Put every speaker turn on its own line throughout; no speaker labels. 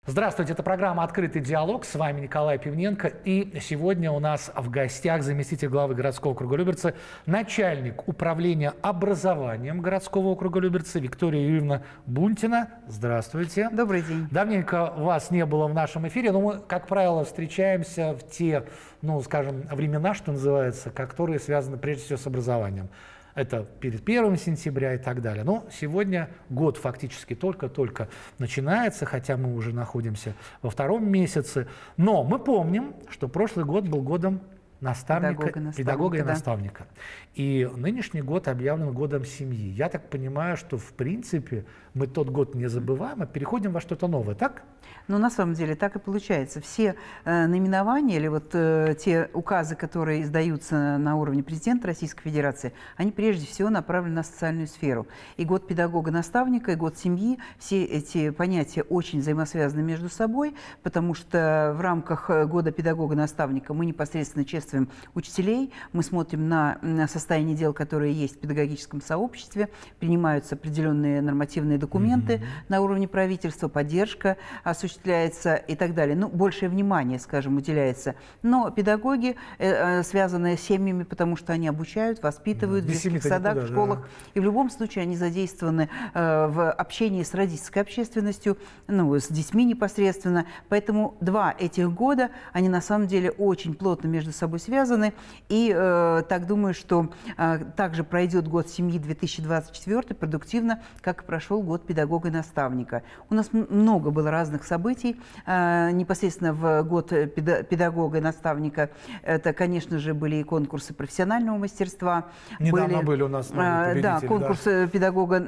Здравствуйте, это программа «Открытый диалог». С вами Николай Пивненко. И сегодня у нас в гостях заместитель главы городского округа Люберцы, начальник управления образованием городского округа Люберцы Виктория Юрьевна Бунтина. Здравствуйте.
Добрый день.
Давненько вас не было в нашем эфире, но мы, как правило, встречаемся в те, скажем, времена, что называется, которые связаны прежде всего с образованием. Это перед 1 сентября и так далее. Но сегодня год фактически только-только начинается, хотя мы уже находимся во втором месяце. Но мы помним, что прошлый год был годом педагога и наставника. И нынешний год объявлен годом семьи. Я так понимаю, что в принципе мы тот год не забываем, а переходим во что-то новое, так?
Ну, на самом деле так и получается. Все наименования или вот те указы, которые издаются на уровне президента Российской Федерации, они прежде всего направлены на социальную сферу. И год педагога-наставника, и год семьи, все эти понятия очень взаимосвязаны между собой, потому что в рамках года педагога-наставника мы непосредственно чествуем учителей, мы смотрим на состояние дел, которые есть в педагогическом сообществе, принимаются определенные нормативные документы на уровне правительства, поддержка осуществляется и так далее. Ну, большее внимание, скажем, уделяется. Но педагоги, связанные с семьями, потому что они обучают, воспитывают в детских садах, в школах. И в любом случае они задействованы в общении с родительской общественностью, с детьми непосредственно. Поэтому два этих года, они на самом деле очень плотно между собой связаны. И так думаю, что также пройдет год семьи 2024 продуктивно, как и прошел год педагога и наставника. У нас много было разных событий. Непосредственно в год педагога и наставника это, конечно же, были и конкурсы профессионального мастерства.
Недавно были у нас новые победители.
Да, конкурс педагога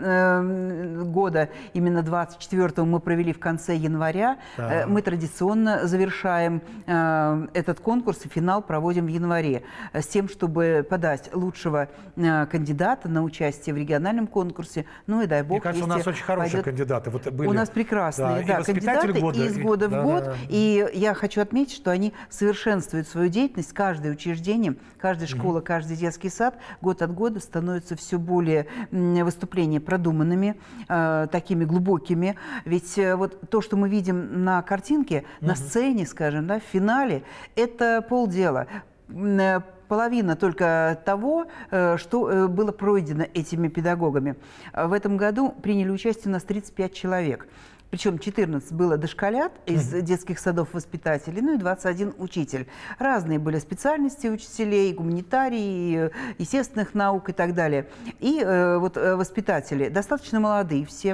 года именно 24-го мы провели в конце января. Да. Мы традиционно завершаем этот конкурс, и финал проводим в январе, с тем, чтобы подать лучшего кандидата на участие в региональном конкурсе. Ну и дай бог,
мне кажется, у нас очень хорошие кандидаты. Вот были.
У нас прекрасные кандидаты из года в год. И я хочу отметить, что они совершенствуют свою деятельность. Каждое учреждение, каждая школа, каждый детский сад год от года становятся все более выступления продуманными, такими глубокими. Ведь вот то, что мы видим на картинке, на сцене, скажем, в финале, это полдела. Половина только того, что было пройдено этими педагогами. В этом году приняли участие у нас 35 человек. Причем 14 было дошколят из детских садов воспитателей, ну и 21 учитель. Разные были специальности учителей, гуманитарии, естественных наук и так далее. И вот воспитатели достаточно молодые все.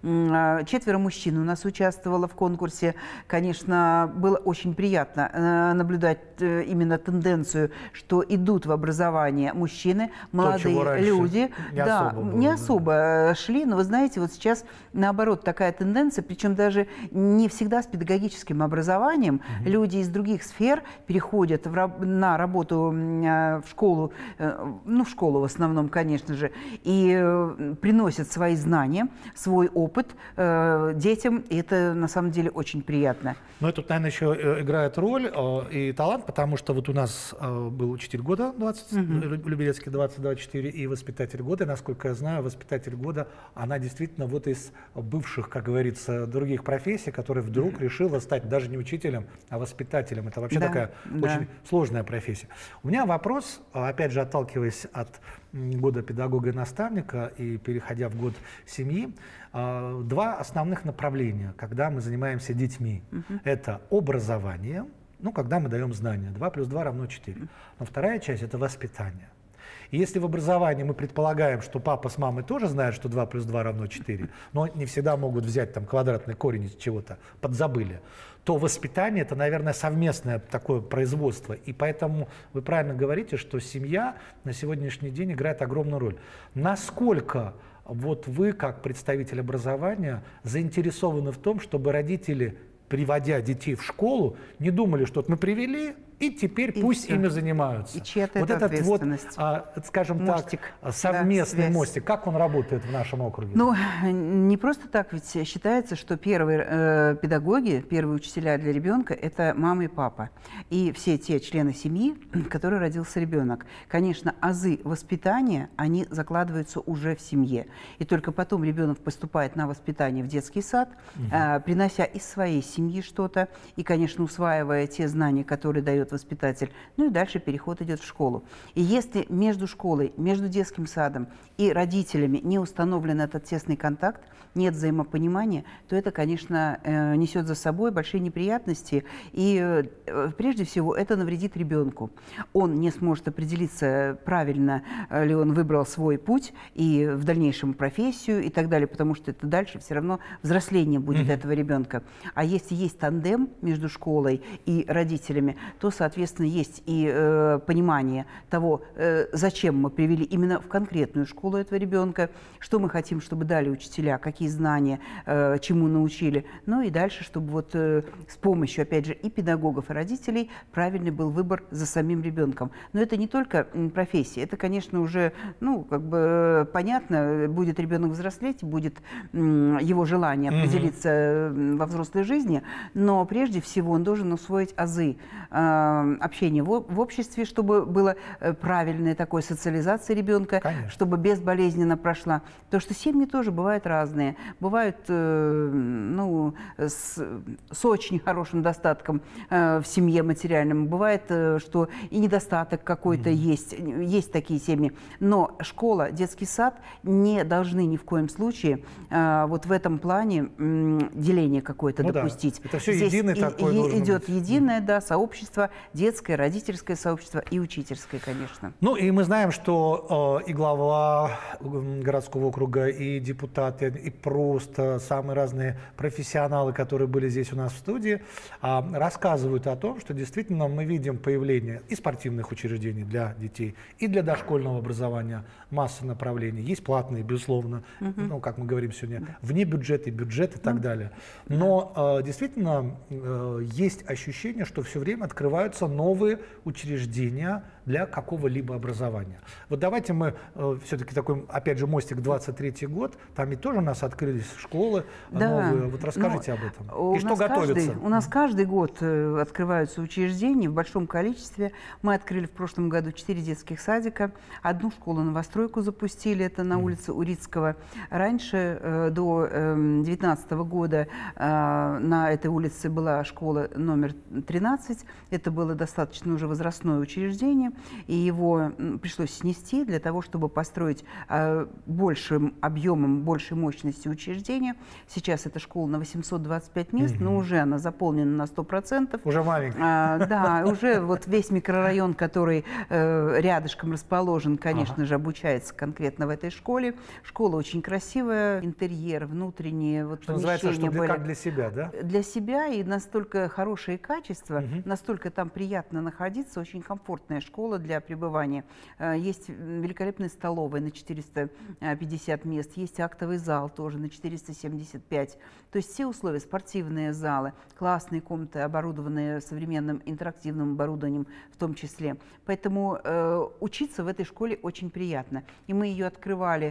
4 мужчин у нас участвовало в конкурсе. Конечно, было очень приятно наблюдать именно тенденцию, что идут в образование мужчины, молодые люди. Не особо шли, но вы знаете, вот сейчас наоборот такая тенденция. Причем даже не всегда с педагогическим образованием. Люди из других сфер переходят на работу в школу, в школу в основном, конечно же, и приносят свои знания, свой опыт детям. И это на самом деле очень приятно.
Но тут, наверное, еще играет роль и талант, потому что вот у нас был учитель года Люберецкий 2024 и воспитатель года. И, насколько я знаю, воспитатель года, она действительно вот из бывших, как говорится, других профессий, которая вдруг решила стать даже не учителем, а воспитателем. Это вообще такая очень сложная профессия. У меня вопрос, опять же, отталкиваясь от года педагога и наставника и переходя в год семьи, два основных направления, когда мы занимаемся детьми. Это образование, когда мы даем знания. 2 + 2 = 4. Но вторая часть – это воспитание. И если в образовании мы предполагаем, что папа с мамой тоже знают, что 2 + 2 = 4, но не всегда могут взять там квадратный корень из чего-то, подзабыли, то воспитание – это, наверное, совместное такое производство. И поэтому вы правильно говорите, что семья на сегодняшний день играет огромную роль. Насколько вот вы, как представитель образования, заинтересованы в том, чтобы родители, приводя детей в школу, не думали, что вот мы привели, и теперь пусть ими занимаются.
И чья-то
вот
это
этот вот, скажем
мостик,
так, совместный
да,
мостик, как он работает в нашем округе?
Ну, не просто так, ведь считается, что первые педагоги, первые учителя для ребенка – это мама и папа. И все те члены семьи, в которой родился ребенок. Конечно, азы воспитания, они закладываются уже в семье. И только потом ребенок поступает на воспитание в детский сад, принося из своей семьи что-то, и, конечно, усваивая те знания, которые дает воспитатель. Ну и дальше переход идет в школу. И если между школой, между детским садом и родителями не установлен этот тесный контакт, нет взаимопонимания, то это, конечно, несет за собой большие неприятности. И прежде всего это навредит ребенку. Он не сможет определиться, правильно ли он выбрал свой путь и в дальнейшем профессию и так далее, потому что это дальше все равно взросление будет этого ребенка. А если есть тандем между школой и родителями, то, соответственно, есть и понимание того, зачем мы привели именно в конкретную школу этого ребенка, что мы хотим, чтобы дали учителя, какие знания, чему научили. Ну и дальше, чтобы вот с помощью, опять же, и педагогов, и родителей правильный был выбор за самим ребенком. Но это не только профессия, это, конечно, уже, ну, как бы понятно, будет ребенок взрослеть, будет его желание определиться во взрослой жизни, но прежде всего он должен усвоить азы общения в обществе, чтобы была правильная такой социализация ребенка, чтобы безболезненно прошла. Потому что семьи тоже бывают разные. Бывают ну, с очень хорошим достатком в семье материальном. Бывает, что и недостаток какой-то есть. Есть такие семьи. Но школа, детский сад не должны ни в коем случае вот в этом плане деление какое-то допустить.
Да. Это все единое такое
идет единое, да, сообщество, детское, родительское сообщество и учительское, конечно.
Ну и мы знаем, что и глава городского округа, и депутаты, и просто самые разные профессионалы, которые были здесь у нас в студии, рассказывают о том, что действительно мы видим появление и спортивных учреждений для детей, и для дошкольного образования масса направлений. Есть платные, безусловно, ну, как мы говорим сегодня, вне бюджета, бюджет и так далее. Но действительно есть ощущение, что все время открываются новые учреждения для какого-либо образования. Вот давайте мы все-таки такой, опять же, мостик 23-й год, там ведь тоже у нас открылись школы новые. Вот расскажите об этом. И что готовится?
У нас каждый год открываются учреждения в большом количестве. Мы открыли в прошлом году 4 детских садика, одну школу-новостройку запустили, это на улице Урицкого. Раньше, до 2019 года, на этой улице была школа номер 13. Это было достаточно уже возрастное учреждение, и его пришлось снести для того, чтобы построить большим объемом, большей мощности учреждения. Сейчас эта школа на 825 мест, но уже она заполнена на 100%.
Уже маленькая.
Да, уже вот весь микрорайон, который рядышком расположен, конечно же, обучается конкретно в этой школе. Школа очень красивая, интерьер, внутренние вот, помещения были.
Как для себя, да?
Для себя, и настолько хорошее качество, настолько там приятно находиться, очень комфортная школа для пребывания. Есть великолепная столовая на 450 мест, есть актовый зал тоже на 475. То есть все условия, спортивные залы, классные комнаты, оборудованные современным интерактивным оборудованием в том числе. Поэтому учиться в этой школе очень приятно. И мы ее открывали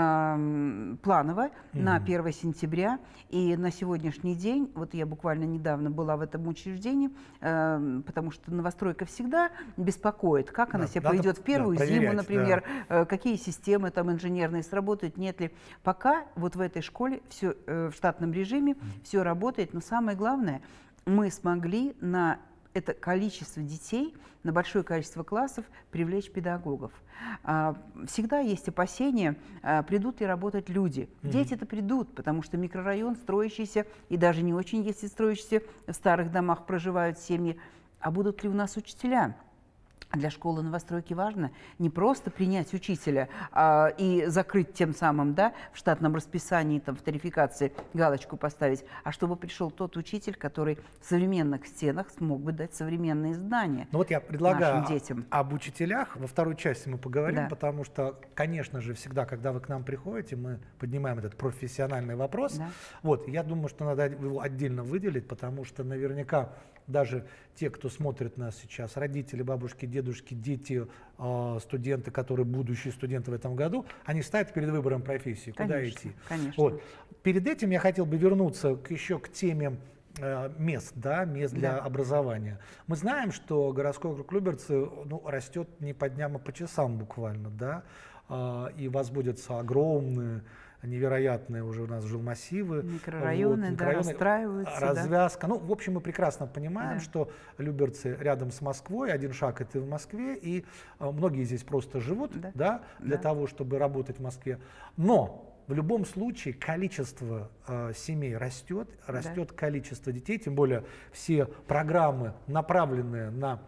планово на 1 сентября. И на сегодняшний день, вот я буквально недавно была в этом учреждении, потому что новостройка всегда беспокоит, как она себя поведет в первую зиму, например, какие системы там инженерные сработают, нет ли. Пока вот в этой школе все в штатном режиме, все работает, но самое главное, мы смогли на это количество детей, на большое количество классов привлечь педагогов. Всегда есть опасения, придут ли работать люди. Дети-то придут, потому что микрорайон строящийся, и даже не очень, если строящийся, в старых домах проживают семьи. А будут ли у нас учителя? Для школы новостройки важно не просто принять учителя и закрыть тем самым, да, в штатном расписании, там, в тарификации галочку поставить, а чтобы пришел тот учитель, который в современных стенах смог бы дать современные знания.
Ну вот я предлагаю
нашим детям.
Об учителях во второй части мы поговорим,
Да.
потому что, конечно же, всегда, когда вы к нам приходите, мы поднимаем этот профессиональный вопрос.
Да.
Вот, я думаю, что надо его отдельно выделить, потому что наверняка даже те, кто смотрит нас сейчас, родители, бабушки, дедушки, дети, студенты, которые будущие студенты в этом году, они стоят перед выбором профессии, куда идти.
Конечно.
Вот. Перед этим я хотел бы вернуться еще к теме мест, да, мест для образования. Мы знаем, что городской округ Люберцы растет не по дням, а по часам буквально, да, и возводятся огромные, невероятные уже у нас жилмассивы.
Микрорайоны, да, расстраиваются.
Развязка. Да. Ну, в общем, мы прекрасно понимаем, что Люберцы рядом с Москвой, один шаг это в Москве, и многие здесь просто живут, да, для того, чтобы работать в Москве. Но в любом случае количество семей растет количество детей, тем более все программы, направленные на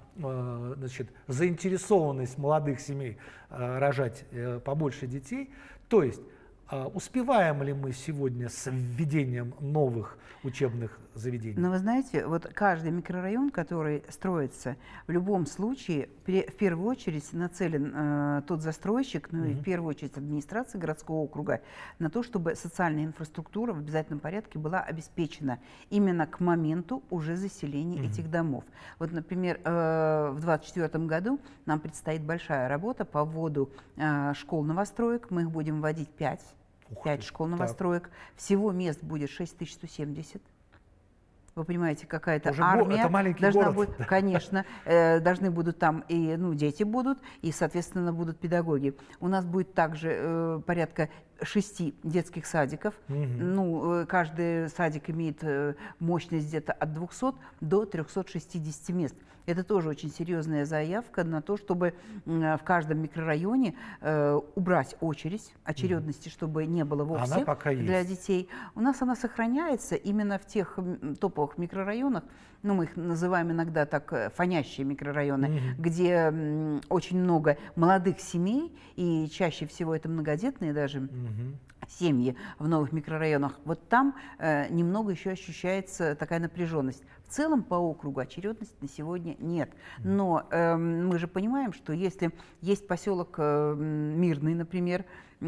заинтересованность молодых семей рожать побольше детей. То есть успеваем ли мы сегодня с введением новых учебных заведений?
Но вы знаете, вот каждый микрорайон, который строится, в любом случае, в первую очередь нацелен тот застройщик, ну и в первую очередь администрация городского округа, на то, чтобы социальная инфраструктура в обязательном порядке была обеспечена именно к моменту уже заселения этих домов. Вот, например, в 2024 году нам предстоит большая работа по вводу школ новостроек. Мы их будем вводить 5 школ новостроек. Всего мест будет 6170. Вы понимаете, какая-то армия
это маленький
должна
город.
будет, конечно, должны будут там и дети будут, и, соответственно, будут педагоги. У нас будет также порядка 6 детских садиков. Ну, каждый садик имеет мощность где-то от 200 до 360 мест. Это тоже очень серьезная заявка на то, чтобы в каждом микрорайоне убрать очередности, чтобы не было вовсе для детей. У нас она сохраняется именно в тех топовых микрорайонах, ну, мы их называем иногда так фонящие микрорайоны, где очень много молодых семей, и чаще всего это многодетные даже семьи в новых микрорайонах. Вот там немного еще ощущается такая напряженность. В целом по округу очередности на сегодня нет. Но мы же понимаем, что если есть поселок Мирный, например,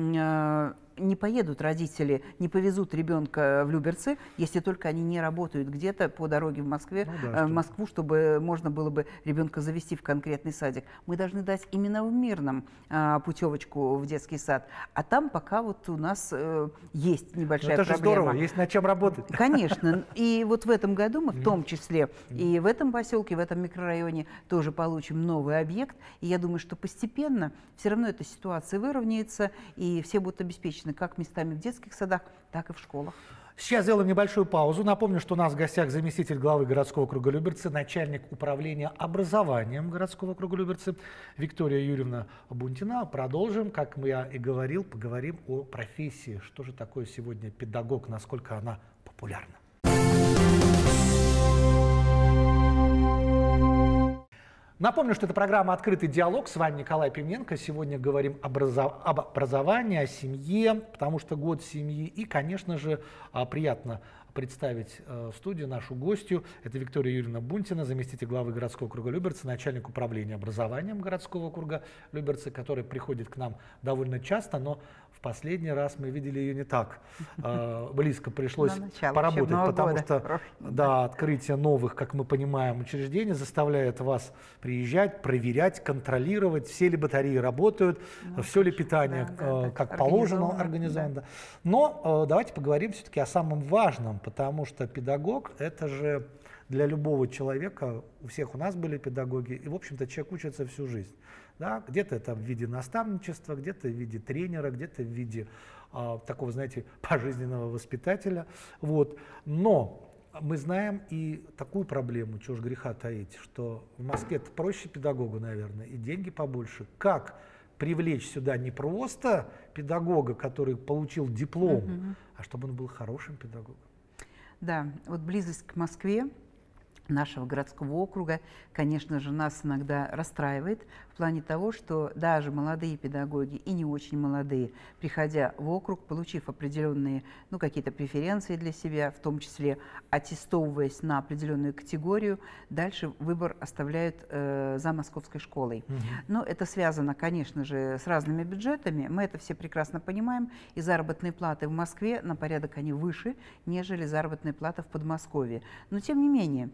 не поедут родители, не повезут ребенка в Люберцы, если только они не работают где-то по дороге в Москве, в Москву, чтобы можно было бы ребенка завести в конкретный садик. Мы должны дать именно в Мирном путевочку в детский сад. А там пока вот у нас есть небольшая проблема.
Это же здорово, есть над чем работать.
Конечно. И вот в этом году мы в том числе и в этом поселке, в этом микрорайоне тоже получим новый объект. И я думаю, что постепенно все равно эта ситуация выровняется, и все будут обеспечены как местами в детских садах, так и в школах.
Сейчас сделаем небольшую паузу. Напомню, что у нас в гостях заместитель главы городского округа Люберцы, начальник управления образованием городского округа Люберцы Виктория Юрьевна Бунтина. Продолжим, как я и говорил, поговорим о профессии. Что же такое сегодня педагог, насколько она популярна. Напомню, что это программа «Открытый диалог». С вами Николай Пименко. Сегодня говорим об образовании, о семье, потому что год семьи. И, конечно же, приятно представить в студии нашу гостью. Это Виктория Юрьевна Бунтина, заместитель главы городского округа Люберцы, начальник управления образованием городского округа Люберцы, который приходит к нам довольно часто, но в последний раз мы видели ее не так близко, пришлось поработать, потому что открытие новых, как мы понимаем, учреждений заставляет вас приезжать, проверять, контролировать, все ли батареи работают, все ли питание как положено организовано. Но давайте поговорим все-таки о самом важном, потому что педагог — это же для любого человека, у всех у нас были педагоги, и, в общем-то, человек учится всю жизнь. Да? Где-то это в виде наставничества, где-то в виде тренера, где-то в виде такого, знаете, пожизненного воспитателя. Вот. Но мы знаем и такую проблему, чего ж греха таить, что в Москве-то проще педагогу, наверное, и деньги побольше. Как привлечь сюда не просто педагога, который получил диплом, а чтобы он был хорошим педагогом?
Да, вот близость к Москве нашего городского округа, конечно же, нас иногда расстраивает в плане того, что даже молодые педагоги и не очень молодые, приходя в округ, получив определенные, ну, какие-то преференции для себя, в том числе аттестовываясь на определенную категорию, дальше выбор оставляют за московской школой. Но это связано, конечно же, с разными бюджетами, мы это все прекрасно понимаем, и заработные платы в Москве на порядок они выше, нежели заработные платы в Подмосковье. Но тем не менее,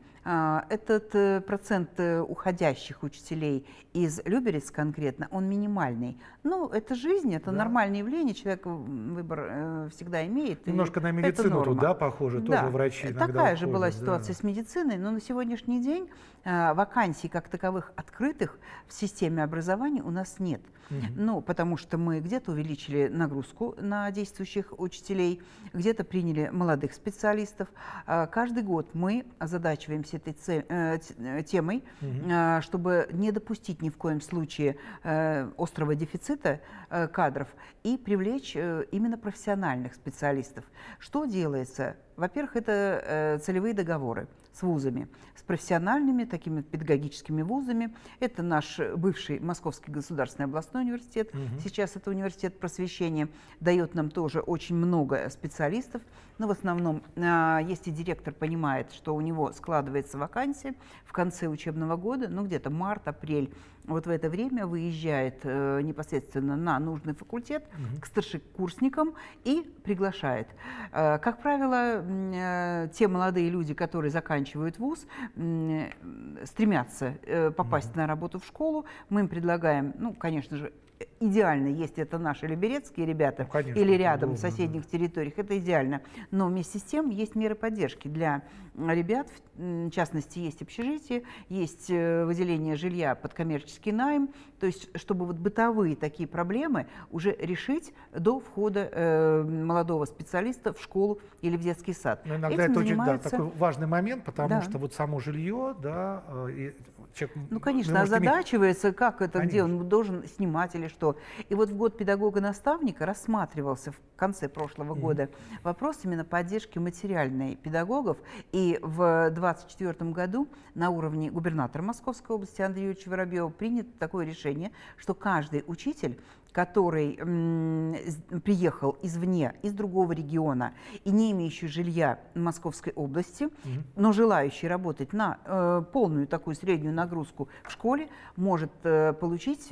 этот процент уходящих учителей из Люберец конкретно, он минимальный. Ну, это жизнь, это нормальное явление, человек выбор всегда имеет.
Немножко на медицину туда похоже, тоже врачи иногда
такая
уходят,
же была ситуация с медициной, но на сегодняшний день вакансий как таковых открытых в системе образования у нас нет. Ну, потому что мы где-то увеличили нагрузку на действующих учителей, где-то приняли молодых специалистов. Каждый год мы озадачиваемся этой темой, чтобы не допустить ни в коем случае острого дефицита кадров и привлечь именно профессиональных специалистов. Что делается? Во-первых, это целевые договоры с вузами, с профессиональными такими педагогическими вузами. Это наш бывший Московский государственный областной университет, сейчас это университет просвещения, дает нам тоже очень много специалистов, но в основном, если директор понимает, что у него складывается вакансия в конце учебного года, ну где-то март, апрель, вот в это время выезжает непосредственно на нужный факультет к старшекурсникам и приглашает. Как правило, те молодые люди, которые заканчивают вуз, стремятся попасть на работу в школу. Мы им предлагаем, ну, конечно же, идеально, если это наши люберецкие ребята, ну, конечно, или рядом в соседних территориях, это идеально. Но вместе с тем есть меры поддержки для ребят, в частности, есть общежитие, есть выделение жилья под коммерческий найм, то есть чтобы вот бытовые такие проблемы уже решить до входа молодого специалиста в школу или в детский сад.
Но иногда это очень такой важный момент, потому что вот само жилье, человек,
ну, конечно, озадачивается, как это, где он должен снимать или что. И вот в год педагога-наставника рассматривался в конце прошлого года вопрос именно поддержки материальной педагогов. И в 2024 году на уровне губернатора Московской области Андрея Юрьевича Воробьева принято такое решение, что каждый учитель, который приехал извне, из другого региона и не имеющий жилья в Московской области, но желающий работать на полную такую среднюю нагрузку в школе, может получить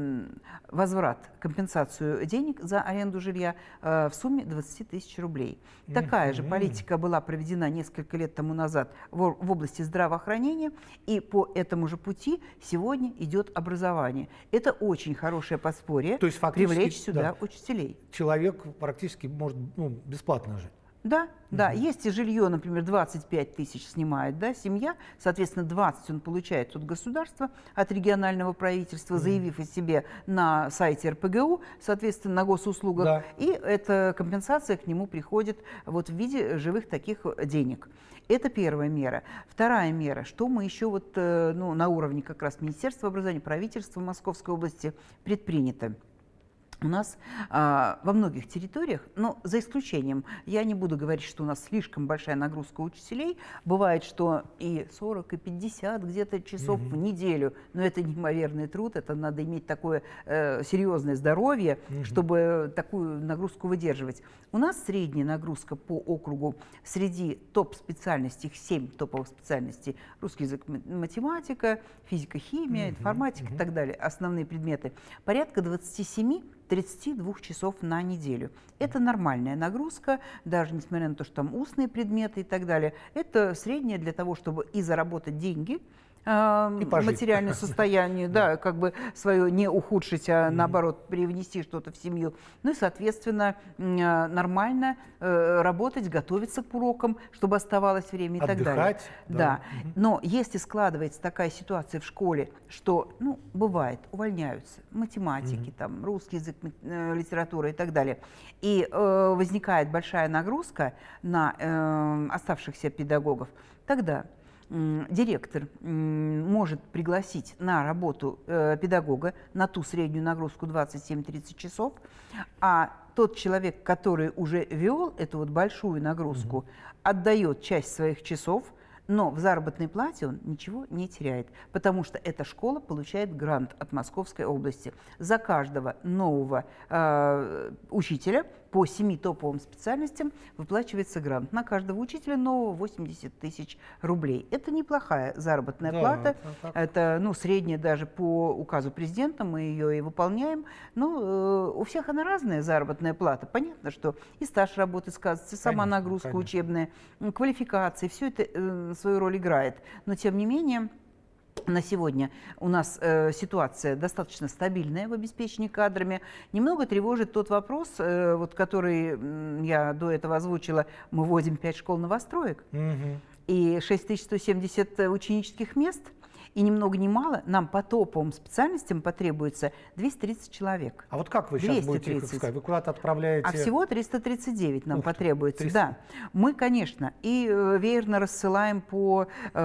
возврат, компенсацию денег за аренду жилья в сумме 20 тысяч рублей. Такая же политика была проведена несколько лет тому назад в области здравоохранения, и по этому же пути сегодня идет образование. Это очень хорошее подспорье.
То есть
привлечь сюда учителей.
Человек практически может бесплатно жить.
Да, да. Если жилье, например, 25 тысяч снимает, да, семья, соответственно, 20 он получает от государства, от регионального правительства, заявив о себе на сайте РПГУ, соответственно, на госуслугах, и эта компенсация к нему приходит вот в виде живых таких денег. Это первая мера. Вторая мера, что мы еще вот, на уровне как раз Министерства образования, правительства Московской области предпринято. У нас во многих территориях, но за исключением, я не буду говорить, что у нас слишком большая нагрузка учителей, бывает, что и 40, и 50 где-то часов в неделю, но это неимоверный труд, это надо иметь такое серьезное здоровье, чтобы такую нагрузку выдерживать. У нас средняя нагрузка по округу среди топ-специальностей, 7 топовых специальностей, русский язык, математика, физика, химия, информатика и так далее, основные предметы, порядка 27-32 часов на неделю. Это нормальная нагрузка, даже несмотря на то, что там устные предметы и так далее. Это среднее для того, чтобы и заработать деньги, материальное состояние, да, как бы свое не ухудшить, а наоборот привнести что-то в семью. Ну и, соответственно, нормально работать, готовиться к урокам, чтобы оставалось время и так далее. Да. Но если складывается такая ситуация в школе, что, бывает, увольняются математики, там, русский язык, литература и так далее, и возникает большая нагрузка на оставшихся педагогов, тогда директор может пригласить на работу педагога на ту среднюю нагрузку 27-30 часов, а тот человек, который уже вел эту вот большую нагрузку, отдает часть своих часов Но в заработной плате он ничего не теряет, потому что эта школа получает грант от Московской области. За каждого нового учителя по 7 топовым специальностям выплачивается грант. На каждого учителя нового 80 тысяч рублей. Это неплохая заработная плата. Это средняя даже по указу президента, мы ее и выполняем. Но у всех она разная, заработная плата. Понятно, что и стаж работы сказывается, и сама нагрузка учебная, квалификация, все это свою роль играет. Но тем не менее, на сегодня у нас ситуация достаточно стабильная в обеспечении кадрами. Немного тревожит тот вопрос, который я до этого озвучила. Мы вводим 5 школ новостроек и 6170 ученических мест. И ни много ни мало нам по топовым специальностям потребуется 230 человек.
А вот как вы сейчас будете их искать? Вы куда-то отправляете?
А всего 339 нам потребуется. 300. Да. Мы, конечно, и веерно рассылаем по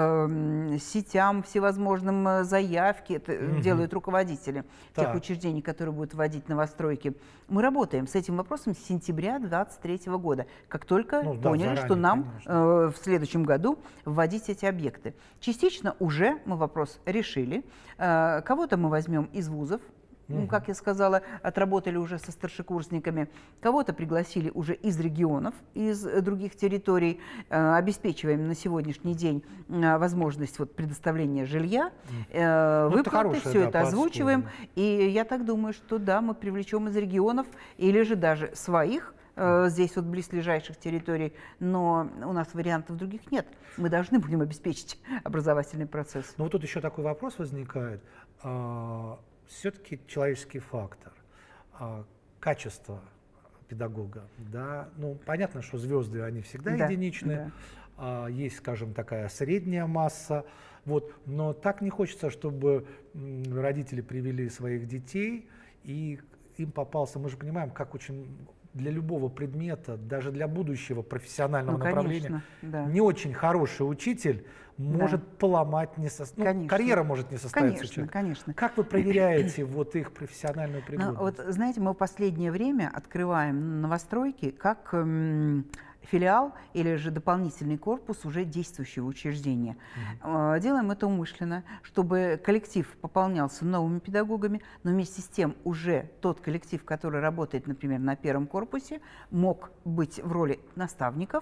сетям всевозможным заявки. Это делают руководители тех учреждений, которые будут вводить новостройки. Мы работаем с этим вопросом с сентября 2023 года, как только поняли, заранее, что нам в следующем году вводить эти объекты. Частично уже мы вопрос решили. Кого-то мы возьмем из вузов, как я сказала, отработали уже со старшекурсниками. Кого-то пригласили уже из регионов, из других территорий. Обеспечиваем на сегодняшний день возможность предоставления жилья, выплаты, все это озвучиваем. И я так думаю, что да, мы привлечем из регионов или же даже своих, здесь близлежащих территорий, но у нас вариантов других нет. Мы должны будем обеспечить образовательный процесс.
Но вот тут еще такой вопрос возникает. Все-таки человеческий фактор, качество педагога. Да? Понятно, что звезды, они всегда единичны. Есть, скажем, такая средняя масса. Но так не хочется, чтобы родители привели своих детей, и им попался, мы же понимаем, как очень... Для любого предмета, даже для будущего профессионального направления, не очень хороший учитель может поломать, карьера может не состояться.
Конечно.
Как вы проверяете их профессиональную пригодность?
Знаете, мы в последнее время открываем новостройки как филиал или же дополнительный корпус уже действующего учреждения. Делаем это умышленно, чтобы коллектив пополнялся новыми педагогами, но вместе с тем уже тот коллектив, который работает, например, на первом корпусе, мог быть в роли наставников,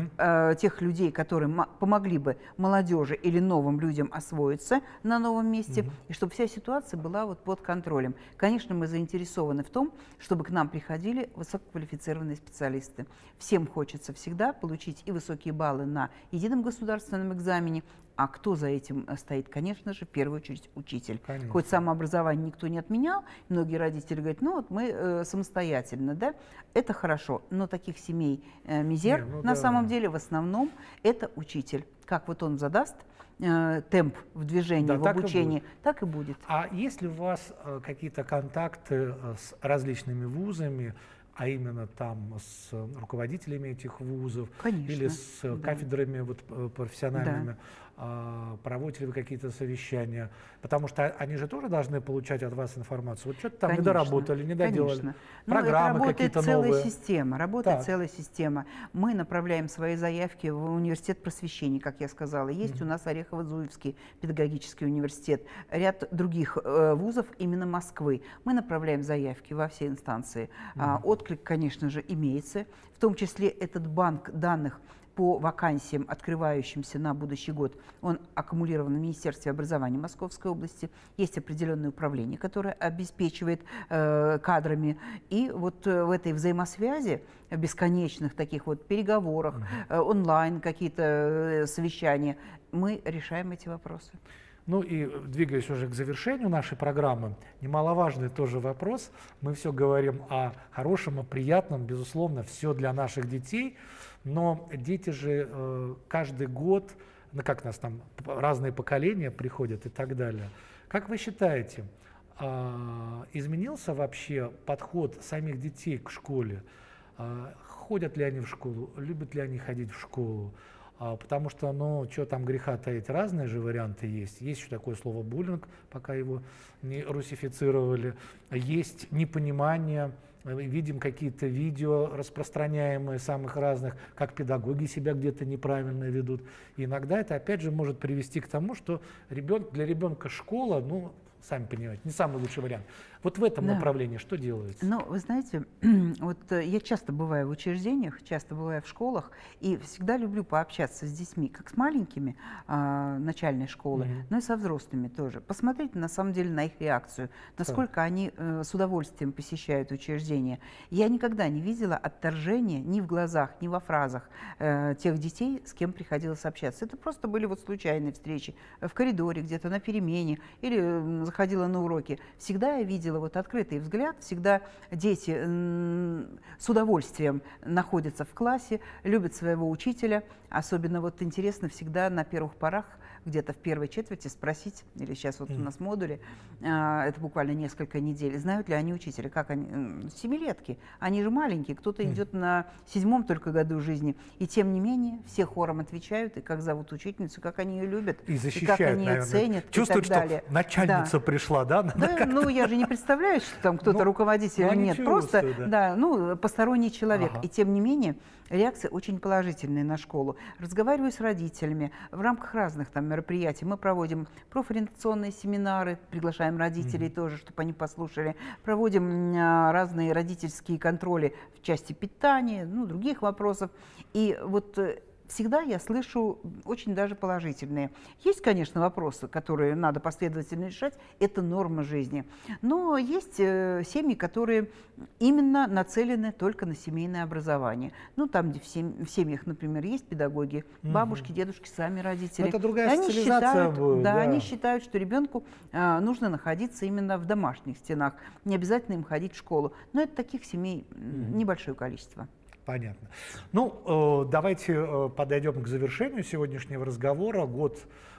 тех людей, которые помогли бы молодежи или новым людям освоиться на новом месте, и чтобы вся ситуация была под контролем. Конечно, мы заинтересованы в том, чтобы к нам приходили высококвалифицированные специалисты. Всем хочется всегда получить и высокие баллы на едином государственном экзамене, а кто за этим стоит? Конечно же, в первую очередь учитель.
Конечно.
Хоть самообразование никто не отменял, многие родители говорят, мы самостоятельно, да, это хорошо, но таких семей мизер на самом деле в основном это учитель. Как он задаст темп в движении, в обучении, так и будет.
А есть ли у вас какие-то контакты с различными вузами, а именно там с руководителями этих вузов, или с кафедрами профессиональными, проводите ли вы какие-то совещания? Потому что они же тоже должны получать от вас информацию. Что-то там не доработали, не доделали. Программы какие-то новые.
Работает целая система. Мы направляем свои заявки в университет просвещения, как я сказала. Есть у нас Орехово-Зуевский педагогический университет, ряд других вузов именно Москвы. Мы направляем заявки во все инстанции. Отклик, конечно же, имеется. В том числе этот банк данных по вакансиям, открывающимся на будущий год, он аккумулирован в Министерстве образования Московской области. Есть определенное управление, которое обеспечивает кадрами. И в этой взаимосвязи, бесконечных таких переговорах, онлайн какие-то совещания, мы решаем эти вопросы.
И двигаясь уже к завершению нашей программы, немаловажный тоже вопрос. Мы все говорим о хорошем, о приятном, безусловно, все для наших детей. Но дети же каждый год, как у нас там разные поколения приходят и так далее. Как вы считаете, изменился вообще подход самих детей к школе? Ходят ли они в школу, любят ли они ходить в школу? Потому что, что там греха таить, разные же варианты есть. Есть еще такое слово буллинг, пока его не русифицировали. Есть непонимание мы видим какие-то видео, распространяемые самых разных, как педагоги себя где-то неправильно ведут. И иногда это опять же может привести к тому, что для ребенка школа, ну, сами понимаете, не самый лучший вариант. Вот в этом направлении что делается?
Ну, вы знаете, вот я часто бываю в учреждениях, часто бываю в школах, и всегда люблю пообщаться с детьми, как с маленькими начальной школы, но и со взрослыми тоже. Посмотреть, на самом деле, на их реакцию, насколько они с удовольствием посещают учреждения. Я никогда не видела отторжения ни в глазах, ни во фразах тех детей, с кем приходилось общаться. Это просто были вот случайные встречи в коридоре, где-то на перемене, или заходила на уроки. Всегда я видела вот открытый взгляд, всегда дети с удовольствием находятся в классе, любят своего учителя. Особенно вот интересно всегда на первых порах, где-то в первой четверти спросить, или сейчас вот у нас модули, это буквально несколько недель, знают ли они учителя, как они, семилетки, они же маленькие, кто-то идет на 7-м только году жизни, и тем не менее все хором отвечают, и как зовут учительницу, как они ее любят,
и
как они ее ценят,
чувствуют,
и так далее.
Что начальница пришла, да?
Да, ну я же не представляю, что там кто-то руководитель или нет, просто посторонний человек, и тем не менее реакция очень положительная на школу. Разговариваю с родителями в рамках разных там мероприятий. Мы проводим профориентационные семинары, приглашаем родителей тоже, чтобы они послушали. Проводим разные родительские контроли в части питания, ну, других вопросов. И вот всегда я слышу очень даже положительные. Есть, конечно, вопросы, которые надо последовательно решать, это норма жизни. Но есть семьи, которые именно нацелены только на семейное образование. Ну, там, где в семьях, например, есть педагоги, бабушки, дедушки, сами родители.
Это другая социализация будет.
Да, они считают, что ребенку нужно находиться именно в домашних стенах, не обязательно им ходить в школу. Но это таких семей небольшое количество.
Понятно. Ну, давайте подойдем к завершению сегодняшнего разговора. Год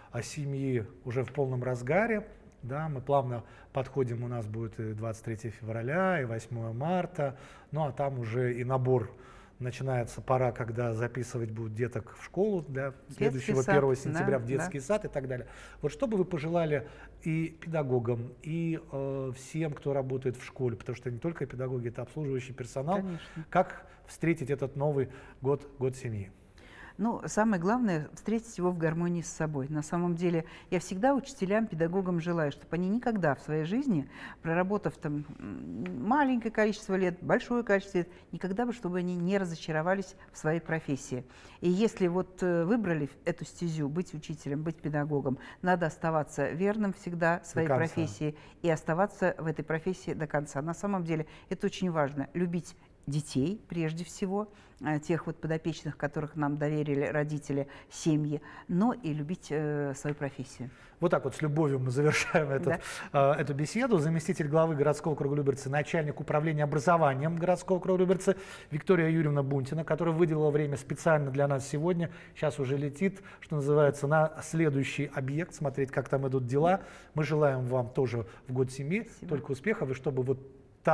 семьи уже в полном разгаре. Да, мы плавно подходим, у нас будет и 23 февраля, и 8 марта. Ну, а там уже и набор начинается, пора, когда записывать будут деток в школу, да, следующего 1 сентября в детский сад и так далее. Вот что бы вы пожелали и педагогам, и всем, кто работает в школе, потому что не только педагоги, это обслуживающий персонал.
Конечно.
Как встретить этот Новый год, год семьи?
Ну, самое главное – встретить его в гармонии с собой. На самом деле, я всегда учителям, педагогам желаю, чтобы они никогда в своей жизни, проработав там маленькое количество лет, большое количество лет, никогда бы, чтобы они не разочаровались в своей профессии. И если вот выбрали эту стезю, быть учителем, быть педагогом, надо оставаться верным всегда своей профессии и оставаться в этой профессии до конца. На самом деле, это очень важно – любить детей, прежде всего, тех вот подопечных, которых нам доверили родители, семьи, но и любить свою профессию.
Вот так вот с любовью мы завершаем эту беседу. Заместитель главы городского округа Люберцы, начальник управления образованием городского округа Люберцы Виктория Юрьевна Бунтина, которая выделила время специально для нас сегодня, сейчас уже летит, что называется, на следующий объект, смотреть, как там идут дела. Мы желаем вам тоже в год семьи только успехов, и чтобы вот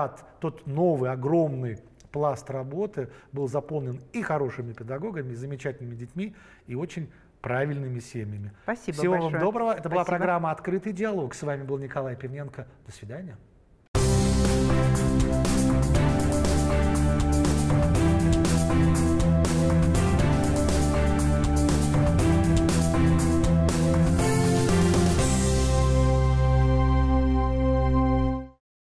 тот новый, огромный пласт работы был заполнен и хорошими педагогами, и замечательными детьми, и очень правильными семьями.
Спасибо
Всего
большое.
вам доброго. Это была программа «Открытый диалог». С вами был Николай Пивненко. До свидания.